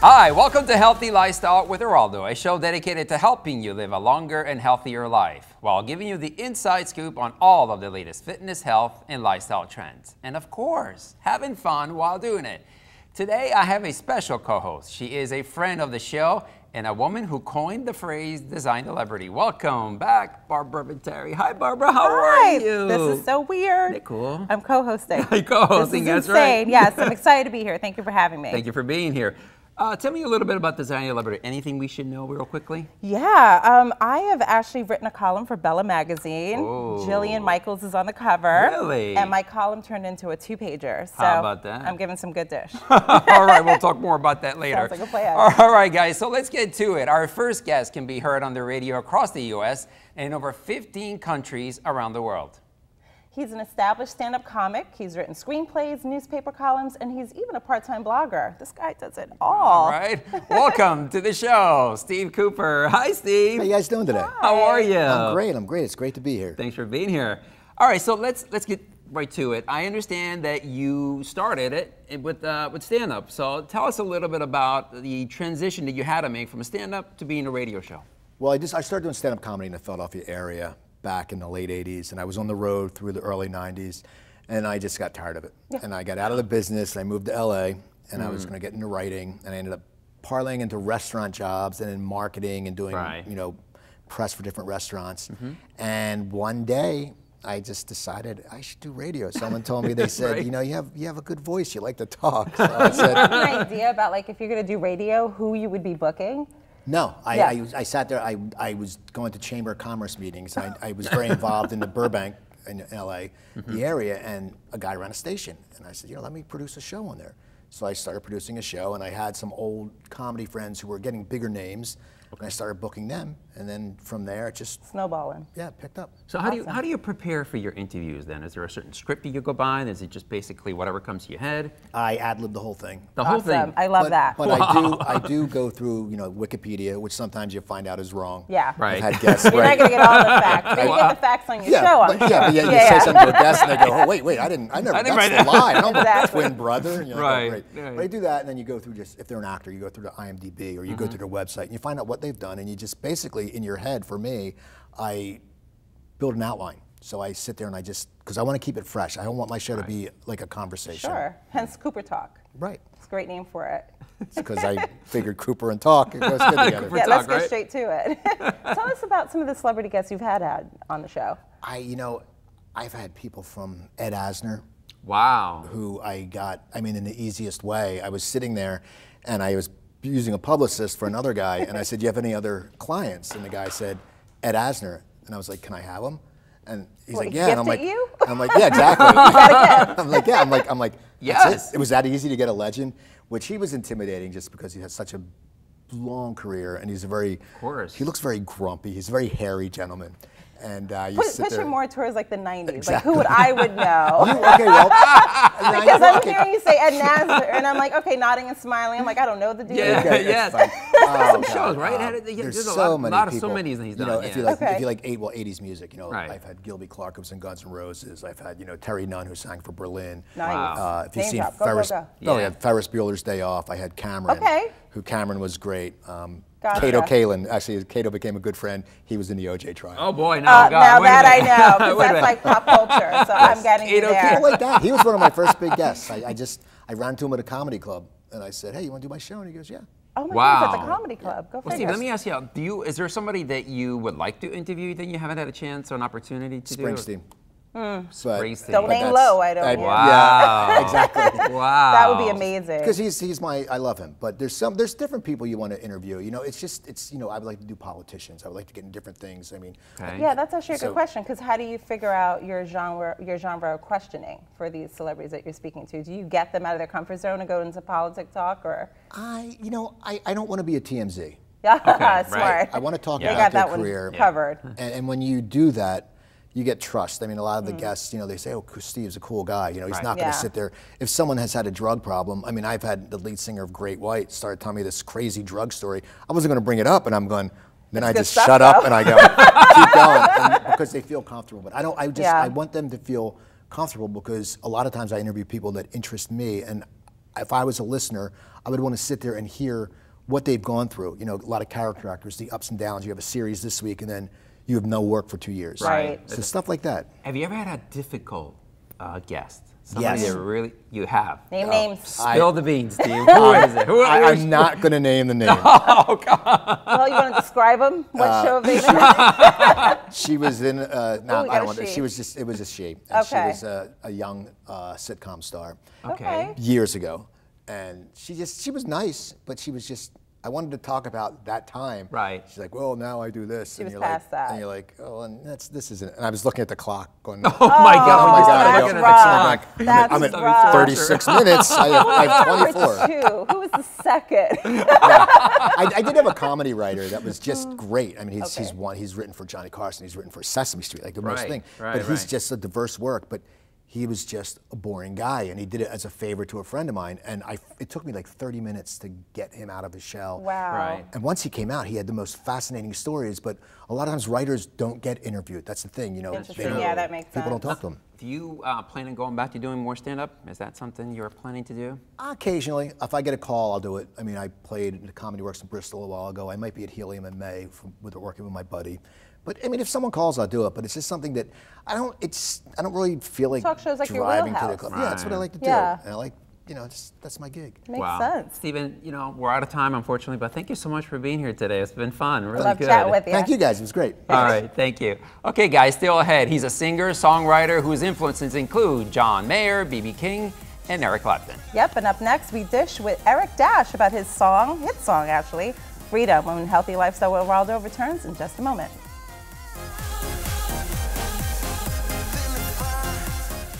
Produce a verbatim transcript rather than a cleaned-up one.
Hi, welcome to Healthy Lifestyle with Geraldo, a show dedicated to helping you live a longer and healthier life while giving you the inside scoop on all of the latest fitness, health, and lifestyle trends. And of course, having fun while doing it. Today, I have a special co-host. She is a friend of the show and a woman who coined the phrase design celebrity. Welcome back, Barbara Viteri. Hi, Barbara. How Hi. are you? This is so weird. Isn't it cool? I'm co-hosting. You're co-hosting, this is that's insane. right. Yes, I'm excited to be here. Thank you for having me. Thank you for being here. Uh, tell me a little bit about Design Celebrity. Anything we should know real quickly? Yeah, um, I have actually written a column for Bella Magazine. Oh. Jillian Michaels is on the cover. Really? And my column turned into a two-pager. So How about that? I'm giving some good dish. All right, we'll talk more about that later. Sounds like a plan. All right, guys, so let's get to it. Our first guest can be heard on the radio across the U S and in over fifteen countries around the world. He's an established stand-up comic. He's written screenplays, newspaper columns, and he's even a part-time blogger. This guy does it all. All right, welcome to the show, Steve Cooper. Hi, Steve. How you guys doing today? Hi. How are you? I'm great. I'm great. It's great to be here. Thanks for being here. All right, so let's let's get right to it. I understand that you started it with uh, with stand-up. So tell us a little bit about the transition that you had to make from a stand-up to being a radio show. Well, I just I started doing stand-up comedy in the Philadelphia area back in the late eighties, and I was on the road through the early nineties, and I just got tired of it. Yeah. And I got out of the business, and I moved to L A, and mm. I was going to get into writing, and I ended up parlaying into restaurant jobs and in marketing and doing, right. you know, press for different restaurants. Mm-hmm. And one day, I just decided I should do radio. Someone told me, they said, right. you know, you have you have a good voice, you like to talk. So I said, do you have an idea about, like, if you're going to do radio, who you would be booking? No, I, yeah. I, I sat there, I, I was going to Chamber of Commerce meetings. I, I was very involved in the Burbank, in L A, mm-hmm. the area, and a guy ran a station. And I said, you know, let me produce a show on there. So I started producing a show, and I had some old comedy friends who were getting bigger names, and I started booking them. And then from there, it just... snowballing. Yeah, it picked up. So how, awesome. do you, how do you prepare for your interviews then? Is there a certain script that you go by? Is it just basically whatever comes to your head? I ad-lib the whole thing. The whole awesome. thing? I love but, that. But wow. I do I do go through, you know, Wikipedia, which sometimes you find out is wrong. Yeah. I've Right. had guests. You're right. not going to get all the facts, but you get the facts on your yeah, show, I'm but, sure. Yeah, but yeah, you yeah, say yeah. something to a guest, and they go, oh, wait, wait, I didn't, I never, I didn't that's write the that. lie. I don't know Exactly. twin brother. And you're like, right. oh, great. Yeah. But I do that, and then you go through just, if they're an actor, you go through the I M D B, or you mm-hmm. go to their website, and you find out what they've done, and you just basically, in your head, for me, I build an outline. So I sit there and I just, because I want to keep it fresh. I don't want my show right. to be like a conversation. Sure, hence Cooper Talk. Right. It's a great name for it. It's because I figured Cooper and talk, it goes good together. Yeah, talk, let's get right? straight to it. Tell us about some of the celebrity guests you've had, had on the show. I, you know, I've had people from Ed Asner. Wow. Who I got, I mean, in the easiest way. I was sitting there and I was using a publicist for another guy, and I said, do you have any other clients? And the guy said, Ed Asner. And I was like, can I have him? And he's what, like, yeah. And I'm like, you? I'm like, yeah, exactly. I'm like, yeah. I'm like, I'm like, yes. It. it was that easy to get a legend, which he was intimidating just because he has such a long career, and he's a very, of course. he looks very grumpy. He's a very hairy gentleman. And uh, you Put, sit push there. it more towards like the nineties. Exactly. Like who would I would know? You, okay, well, because I'm okay. hearing you say Ed Asner, and I'm like, okay, nodding and smiling. I'm like, I don't know the dude. Yeah, okay, yes. Oh, some shows, right? Um, There's, there's a so lot, many lot of people. so many that he's you done. know, yeah. if you like, okay. if you like eight, well, eighties music, you know, right. I've had Gilby Clarke who was in Guns N' Roses. I've had, you know, Terry Nunn who sang for Berlin. Nice. Wow. Uh, if you've Name seen drop. Go, Ferris, go, go. oh, Yeah. yeah, Ferris Bueller's Day Off. I had Cameron. Okay. Who Cameron was great. Um, Gotcha. Cato Kalin, actually, Cato became a good friend. He was in the O J trial. Oh boy, no, Uh, God, now wait a that I minute. know, because Wait a that's minute. like pop culture. So I'm getting you Kato there. People like that. He was one of my first big guests. I, I just, I ran to him at a comedy club, and I said, hey, you want to do my show? And he goes, yeah. Oh my Wow. goodness, at the comedy club. Go Well, figure. Steve, let me ask you, do you, is there somebody that you would like to interview that you haven't had a chance or an opportunity to do? Springsteen. Mm. But, Springsteen. Don't but aim that's- low, I don't. I- yeah. Wow. Yeah, exactly. Wow. That would be amazing. Because he's he's my I love him, but there's some there's different people you want to interview. You know, it's just it's you know I would like to do politicians. I would like to get in different things. I mean, Okay. Yeah, that's actually a good So- question. Because how do you figure out your genre, your genre of questioning for these celebrities that you're speaking to? Do you get them out of their comfort zone and go into politic talk, or? I you know I, I don't want to be a T M Z. Yeah, right. smart. I want to talk Yeah. They about got their that career. one covered. And, and when you do that, you get trust. I mean, a lot of the guests, you know, they say, oh, Steve's a cool guy. You know, he's Right. not going Yeah. to sit there. If someone has had a drug problem, I mean, I've had the lead singer of Great White start telling me this crazy drug story. I wasn't going to bring it up, and I'm going, then It's I good just stuff, shut up though. and I go, keep going, and because they feel comfortable. But I don't, I just, Yeah. I want them to feel comfortable because a lot of times I interview people that interest me, and if I was a listener, I would want to sit there and hear what they've gone through. You know, a lot of character actors, the ups and downs. You have a series this week, and then you have no work for two years. Right. So stuff like that. Have you ever had a difficult uh, guest? Somebody Yes. that really you have. Name names. Spill the beans, Steve. Who is it? Who I, is I'm not going to name the name. Oh God. Well, you want to describe them? What Uh, show have they been in? She was in. Uh, no, we I got don't a want to. she. She was just. It was a she. And Okay. She was a, a young uh, sitcom star Okay. years ago, and she just. She was nice, but she was just. I wanted to talk about that time. Right. She's like, well, now I do this. She and was you're past like, that. And you're like, oh, and that's this isn't. And I was looking at the clock, going, Oh my God. Oh we my just God, started I looking don't- at the rough. clock. That's I'm at rough. thirty-six minutes. I have, I have Number twenty-four. two. Who was the second? I, I did have a comedy writer that was just great. I mean, he's, he's Okay. one. He's written for Johnny Carson. He's written for Sesame Street, like the most Right, thing. right, but he's right. just a diverse work. But he was just a boring guy, and he did it as a favor to a friend of mine. And I, it took me like thirty minutes to get him out of his shell. Wow. Right. And once he came out, he had the most fascinating stories. But a lot of times, writers don't get interviewed. That's the thing, you know. Interesting. they don't- Yeah, that makes people sense. don't talk to them. Do you uh, plan on going back to doing more stand-up? Is that something you're planning to do? Occasionally, if I get a call, I'll do it. I mean, I played in the Comedy Works in Bristol a while ago. I might be at Helium in May from, with working with my buddy. But I mean, if someone calls, I'll do it. But it's just something that I don't. It's I don't really feel like Talk shows like your driving to the wheelhouse. club. Yeah, that's what I like to do. Yeah. And I like, you know, just, that's my gig. Makes wow. sense. Stephen, you know, we're out of time, unfortunately, but thank you so much for being here today. It's been fun, really Love good. chatting with you. Thank you guys. It was great. All right, thank you. Okay, guys, still ahead. He's a singer, songwriter whose influences include John Mayer, B B King, and Eric Clapton. Yep, and up next we dish with Eric Dash about his song, hit song actually, Freedom, when Healthy Lifestyle with Waldo returns in just a moment.